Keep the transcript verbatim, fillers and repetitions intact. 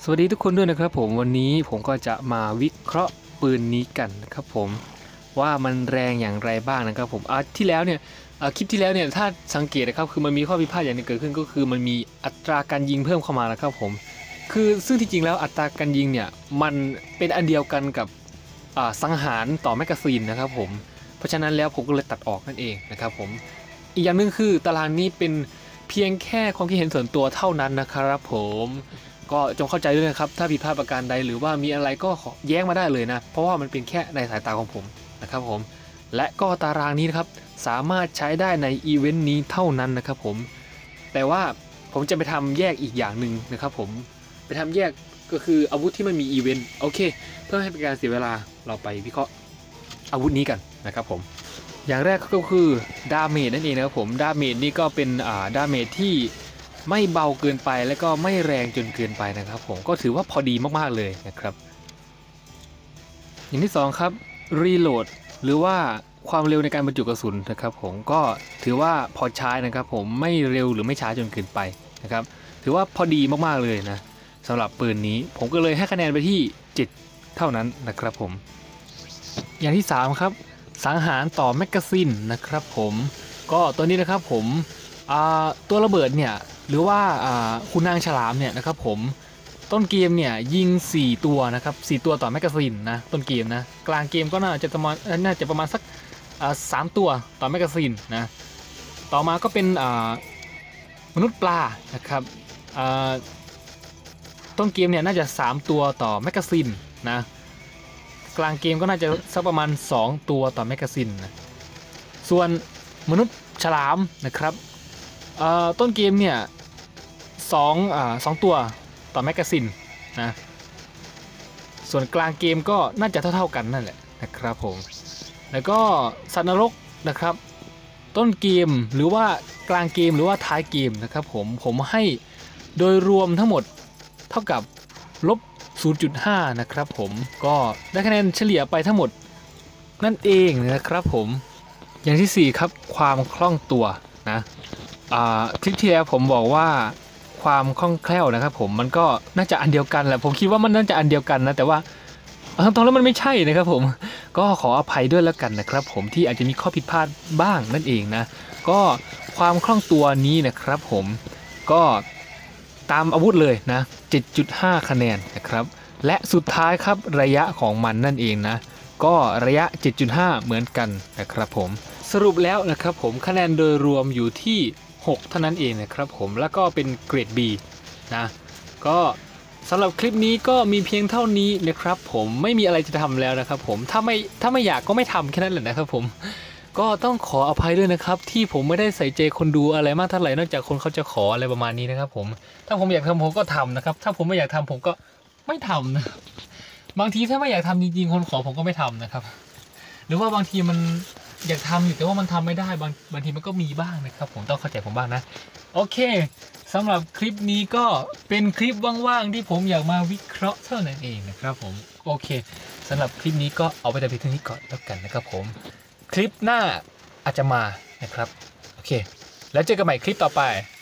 สวัสดีทุกคนด้วยนะครับผมวันนี้ผมก็จะมาวิเคราะห์ปืนนี้กันนะครับผมว่ามันแรงอย่างไรบ้างนะครับผมอ่ะที่แล้วเนี่ยคลิปที่แล้วเนี่ยถ้าสังเกตนะครับคือมันมีข้อผิดพลาดอย่างนึงเกิดขึ้นก็คือมันมีอัตราการยิงเพิ่มเข้ามาแล้วครับผมคือซึ่งที่จริงแล้วอัตราการยิงเนี่ยมันเป็นอันเดียวกันกับสังหารต่อแมกกาซีนนะครับผมเพราะฉะนั้นแล้วผมก็เลยตัดออกนั่นเองนะครับผมอีกอย่างหนึ่งคือตารางนี้เป็นเพียงแค่ความคิดเห็นส่วนตัวเท่านั้นนะครับผมก็จงเข้าใจด้วยนะครับถ้าผิดพลาดประการใดหรือว่ามีอะไรก็ขอแย้งมาได้เลยนะเพราะว่ามันเป็นแค่ในสายตาของผมนะครับผมและก็ตารางนี้นะครับสามารถใช้ได้ในอีเวนต์นี้เท่านั้นนะครับผมแต่ว่าผมจะไปทำแยกอีกอย่างหนึ่งนะครับผมไปทำแยกก็คืออาวุธที่มันมีอีเวนต์โอเคเพื่อให้เป็นการเสียเวลาเราไปวิเคราะห์อาวุธนี้กันนะครับผมอย่างแรกก็คือดาเมจนั่นเองนะครับผมดาเมจนี่ก็เป็นอ่าดาเมจที่ไม่เบาเกินไปและก็ไม่แรงจนเกินไปนะครับผมก็ถือว่าพอดีมากๆเลยนะครับอย่างที่สองครับรีโหลดหรือว่าความเร็วในการบรรจุกระสุนนะครับผมก็ถือว่าพอใช้นะครับผมไม่เร็วหรือไม่ช้าจนเกินไปนะครับถือว่าพอดีมากๆเลยนะสำหรับปืนนี้ผมก็เลยให้คะแนนไปที่เจ็ดเท่านั้นนะครับผมอย่างที่สามครับสังหารต่อแมกกาซีนนะครับผมก็ตัวนี้นะครับผมตัวระเบิดเนี่ยหรือว่าคุณนางฉลามเนี่ยนะครับผมต้นเกมเนี่ยยิงสี่ตัวนะครับสี่ตัวต่อแมกกาซีนนะต้นเกมนะกลางเกมก็น่าจะประมาณน่าจะประมาณสักสามตัวต่อแมกกาซีนนะต่อมาก็เป็นมนุษย์ปลานะครับต้นเกมเนี่ยน่าจะสามตัวต่อแมกกาซีนนะกลางเกมก็น่าจะสักประมาณสองตัวต่อแมกกาซีนนะส่วนมนุษย์ฉลามนะครับต้นเกมเนี่ยสองสองตัวต่อแมกกาซีนนะส่วนกลางเกมก็น่าจะเท่าๆกันนั่นแหละนะครับผมแล้วก็สัตว์นรกนะครับต้นเกมหรือว่ากลางเกมหรือว่าท้ายเกมนะครับผมผมให้โดยรวมทั้งหมดเท่ากับลบ ศูนย์จุดห้า นะครับผมก็ได้คะแนนเฉลี่ยไปทั้งหมดนั่นเองนะครับผมอย่างที่สี่ครับความคล่องตัวนะคลิปที่แล้วผมบอกว่าความคล่องแคล่วนะครับผมมันก็น่าจะอันเดียวกันแหละผมคิดว่ามันน่าจะอันเดียวกันนะแต่ว่าตรงแล้วมันไม่ใช่นะครับผมก็ขออภัยด้วยแล้วกันนะครับผมที่อาจจะมีข้อผิดพลาดบ้างนั่นเองนะก็ความคล่องตัวนี้นะครับผมก็ตามอาวุธเลยนะ เจ็ดจุดห้า คะแนนนะครับและสุดท้ายครับระยะของมันนั่นเองนะก็ระยะ เจ็ดจุดห้า เหมือนกันนะครับผมสรุปแล้วนะครับผมคะแนนโดยรวมอยู่ที่หกเท่านั้นเองนะครับผมแล้วก็เป็นเกรด B นะก็สำหรับคลิปนี้ก็มีเพียงเท่านี้นะครับผมไม่มีอะไรจะทำแล้วนะครับผมถ้าไม่ถ้าไม่อยากก็ไม่ทำแค่นั้นแหละนะครับผมก็ต้องขออภัยด้วยนะครับที่ผมไม่ได้ใส่ใจคนดูอะไรมากเท่าไหร่นอกจากคนเขาจะขออะไรประมาณนี้นะครับผมถ้าผมอยากทำผมก็ทำนะครับถ้าผมไม่อยากทำผมก็ไม่ทำนะบางทีถ้าไม่อยากทำจริงๆคนขอผมก็ไม่ทำนะครับหรือว่าบางทีมันอยากทำอยู่แต่ว่ามันทำไม่ได้บางบางทีมันก็มีบ้างนะครับผมต้องเข้าใจผมบ้างนะโอเคสำหรับคลิปนี้ก็เป็นคลิปว่างๆที่ผมอยากมาวิเคราะห์เท่านั้นเองนะครับผมโอเคสำหรับคลิปนี้ก็เอาไปแต่เพียงเท่านี้ก่อนแล้วกันนะครับผมคลิปหน้าอาจจะมานะครับโอเคแล้วเจอกันใหม่คลิปต่อไป